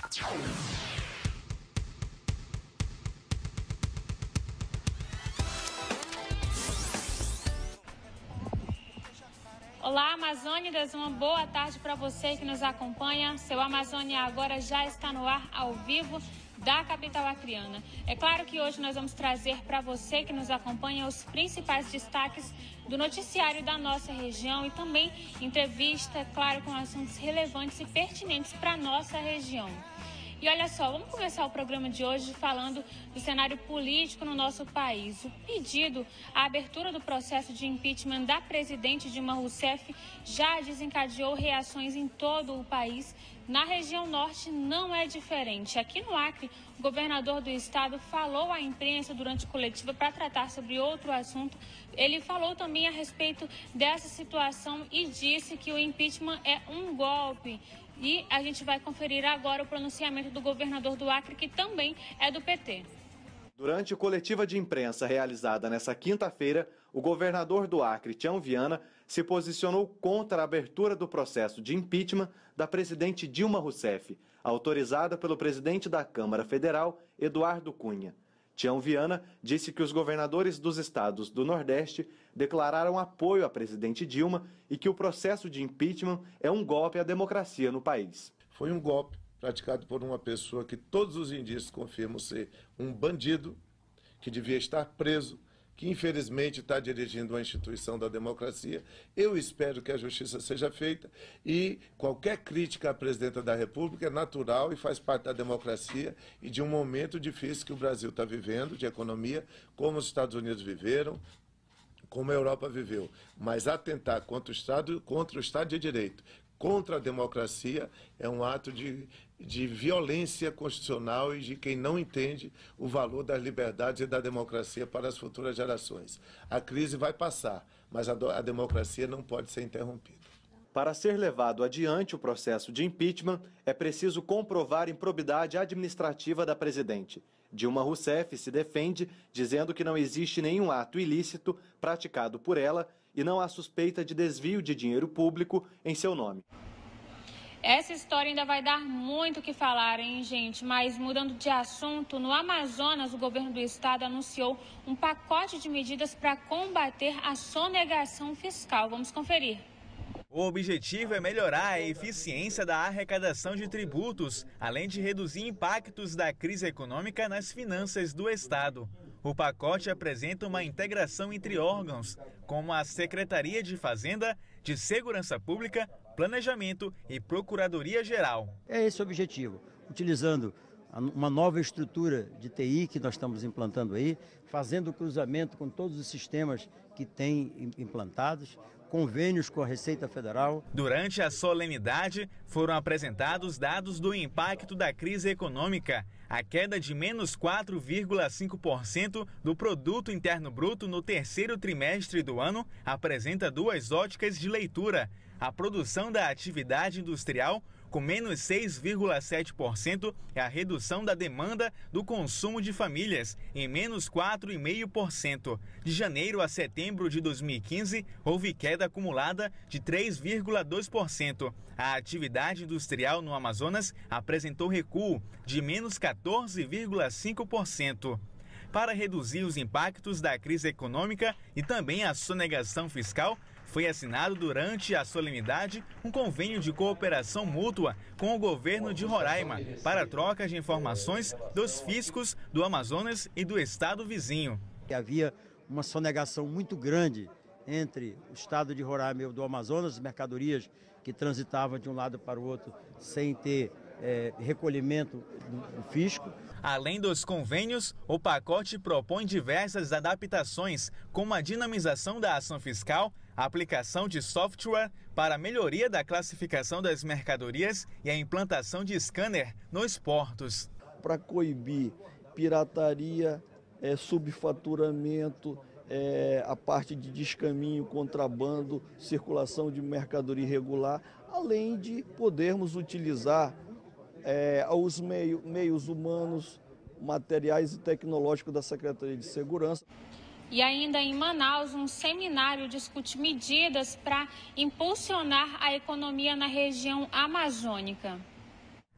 Olá, Amazônidas, uma boa tarde para você que nos acompanha. Seu Amazônia Agora já está no ar ao vivo da capital acreana. É claro que hoje nós vamos trazer para você que nos acompanha os principais destaques do noticiário da nossa região e também entrevista, claro, com assuntos relevantes e pertinentes para a nossa região. E olha só, vamos começar o programa de hoje falando do cenário político no nosso país. O pedido, a abertura do processo de impeachment da presidente Dilma Rousseff já desencadeou reações em todo o país. Na região norte não é diferente. Aqui no Acre, o governador do estado falou à imprensa durante a coletiva para tratar sobre outro assunto. Ele falou também a respeito dessa situação e disse que o impeachment é um golpe. E a gente vai conferir agora o pronunciamento do governador do Acre, que também é do PT. Durante a coletiva de imprensa realizada nesta quinta-feira, o governador do Acre, Tião Viana, se posicionou contra a abertura do processo de impeachment da presidente Dilma Rousseff, autorizada pelo presidente da Câmara Federal, Eduardo Cunha. Tião Viana disse que os governadores dos estados do Nordeste declararam apoio à presidente Dilma e que o processo de impeachment é um golpe à democracia no país. Foi um golpe praticado por uma pessoa que todos os indícios confirmam ser um bandido, que devia estar preso, que infelizmente está dirigindo uma instituição da democracia. Eu espero que a justiça seja feita e qualquer crítica à presidenta da República é natural e faz parte da democracia e de um momento difícil que o Brasil está vivendo, de economia, como os Estados Unidos viveram, como a Europa viveu. Mas atentar contra o Estado de Direito, contra a democracia, é um ato de violência constitucional e de quem não entende o valor das liberdades e da democracia para as futuras gerações. A crise vai passar, mas a democracia não pode ser interrompida. Para ser levado adiante o processo de impeachment, é preciso comprovar improbidade administrativa da presidente. Dilma Rousseff se defende, dizendo que não existe nenhum ato ilícito praticado por ela e não há suspeita de desvio de dinheiro público em seu nome. Essa história ainda vai dar muito o que falar, hein, gente? Mas mudando de assunto, no Amazonas, o governo do estado anunciou um pacote de medidas para combater a sonegação fiscal. Vamos conferir. O objetivo é melhorar a eficiência da arrecadação de tributos, além de reduzir impactos da crise econômica nas finanças do estado. O pacote apresenta uma integração entre órgãos, como a Secretaria de Fazenda, de Segurança Pública, Planejamento e Procuradoria-Geral. É esse o objetivo, utilizando uma nova estrutura de TI que nós estamos implantando aí, fazendo o cruzamento com todos os sistemas que tem implantados, convênios com a Receita Federal. Durante a solenidade, foram apresentados dados do impacto da crise econômica. A queda de menos 4,5% do Produto Interno Bruto no terceiro trimestre do ano apresenta duas óticas de leitura. A produção da atividade industrial, com menos 6,7%, e a redução da demanda do consumo de famílias, em menos 4,5%. De janeiro a setembro de 2015, houve queda acumulada de 3,2%. A atividade industrial no Amazonas apresentou recuo de menos 14,5%. Para reduzir os impactos da crise econômica e também a sonegação fiscal, foi assinado durante a solenidade um convênio de cooperação mútua com o governo de Roraima para troca de informações dos fiscos do Amazonas e do estado vizinho. Havia uma sonegação muito grande entre o estado de Roraima e o do Amazonas, mercadorias que transitavam de um lado para o outro sem ter recolhimento do fisco. Além dos convênios, o pacote propõe diversas adaptações, como a dinamização da ação fiscal, a aplicação de software para a melhoria da classificação das mercadorias e a implantação de scanner nos portos. Para coibir pirataria, subfaturamento, a parte de descaminho, contrabando, circulação de mercadoria irregular, além de podermos utilizar os meios humanos, materiais e tecnológicos da Secretaria de Segurança. E ainda em Manaus, um seminário discute medidas para impulsionar a economia na região amazônica.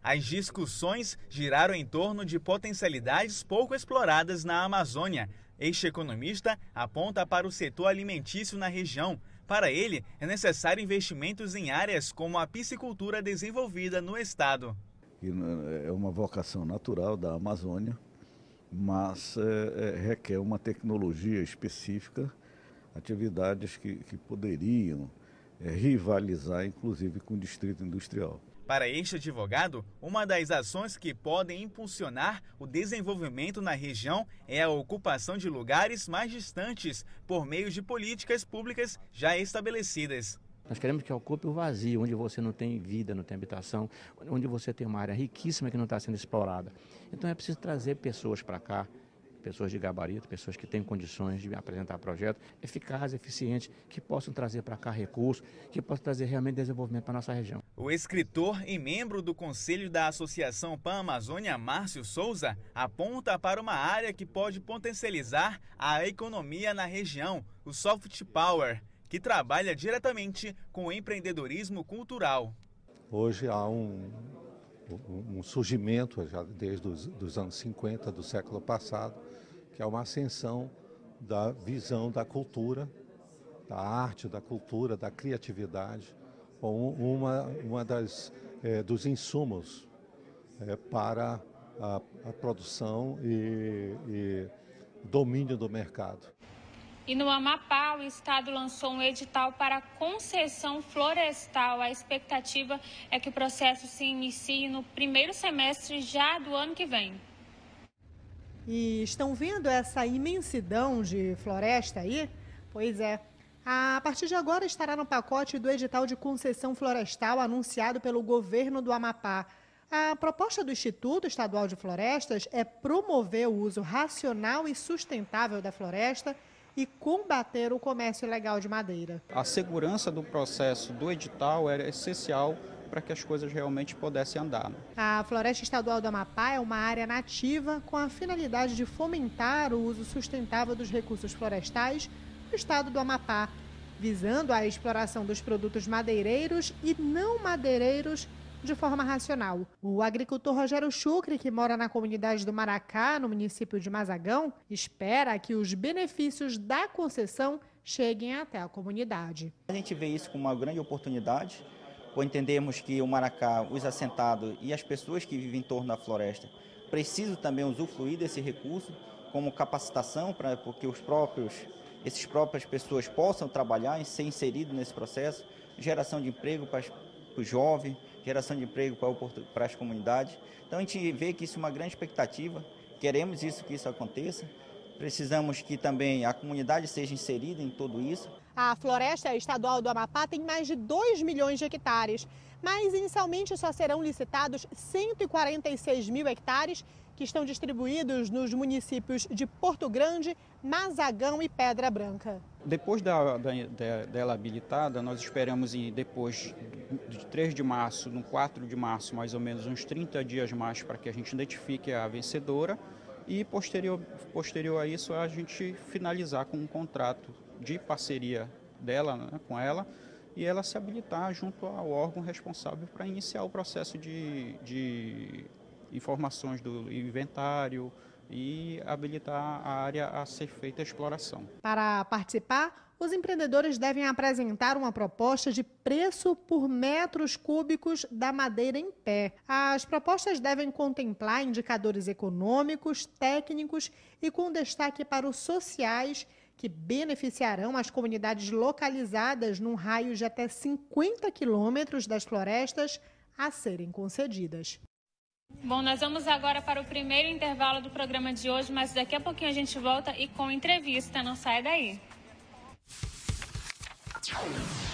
As discussões giraram em torno de potencialidades pouco exploradas na Amazônia. Este economista aponta para o setor alimentício na região. Para ele, é necessário investimentos em áreas como a piscicultura desenvolvida no estado. É uma vocação natural da Amazônia, mas requer uma tecnologia específica, atividades que poderiam rivalizar, inclusive, com o distrito industrial. Para este advogado, uma das ações que podem impulsionar o desenvolvimento na região é a ocupação de lugares mais distantes por meio de políticas públicas já estabelecidas. Nós queremos que ocupe o vazio, onde você não tem vida, não tem habitação, onde você tem uma área riquíssima que não está sendo explorada. Então é preciso trazer pessoas para cá, pessoas de gabarito, pessoas que têm condições de apresentar projetos eficazes, eficientes, que possam trazer para cá recursos, que possam trazer realmente desenvolvimento para a nossa região. O escritor e membro do Conselho da Associação Pan-Amazônia, Márcio Souza, aponta para uma área que pode potencializar a economia na região, o soft power, que trabalha diretamente com o empreendedorismo cultural. Hoje há um surgimento, já desde os anos 50 do século passado, que é uma ascensão da visão da cultura, da arte, da cultura, da criatividade, como dos insumos para a produção e domínio do mercado. E no Amapá, o estado lançou um edital para concessão florestal. A expectativa é que o processo se inicie no primeiro semestre já do ano que vem. E estão vendo essa imensidão de floresta aí? Pois é. A partir de agora estará no pacote do edital de concessão florestal anunciado pelo governo do Amapá. A proposta do Instituto Estadual de Florestas é promover o uso racional e sustentável da floresta e combater o comércio ilegal de madeira. A segurança do processo do edital era essencial para que as coisas realmente pudessem andar. A Floresta Estadual do Amapá é uma área nativa com a finalidade de fomentar o uso sustentável dos recursos florestais no estado do Amapá, visando a exploração dos produtos madeireiros e não madeireiros de forma racional. O agricultor Rogério Chucre, que mora na comunidade do Maracá, no município de Mazagão, espera que os benefícios da concessão cheguem até a comunidade. A gente vê isso como uma grande oportunidade, por entendermos que o Maracá, os assentados e as pessoas que vivem em torno da floresta precisam também usufruir desse recurso como capacitação para que essas próprias pessoas possam trabalhar e ser inseridos nesse processo, geração de emprego para os jovens, geração de emprego para as comunidades. Então a gente vê que isso é uma grande expectativa, queremos que isso aconteça, precisamos que também a comunidade seja inserida em tudo isso. A Floresta Estadual do Amapá tem mais de 2 milhões de hectares, mas inicialmente só serão licitados 146 mil hectares, que estão distribuídos nos municípios de Porto Grande, Mazagão e Pedra Branca. Depois dela habilitada, nós esperamos depois de 3 de março, no 4 de março, mais ou menos uns 30 dias mais para que a gente identifique a vencedora e posterior a isso a gente finalizar com um contrato de parceria dela, né, com ela, e ela se habilitar junto ao órgão responsável para iniciar o processo de informações do inventário e habilitar a área a ser feita a exploração. Para participar, os empreendedores devem apresentar uma proposta de preço por metros cúbicos da madeira em pé. As propostas devem contemplar indicadores econômicos, técnicos e com destaque para os sociais, que beneficiarão as comunidades localizadas num raio de até 50 quilômetros das florestas a serem concedidas. Bom, nós vamos agora para o primeiro intervalo do programa de hoje, mas daqui a pouquinho a gente volta e com entrevista. Não sai daí.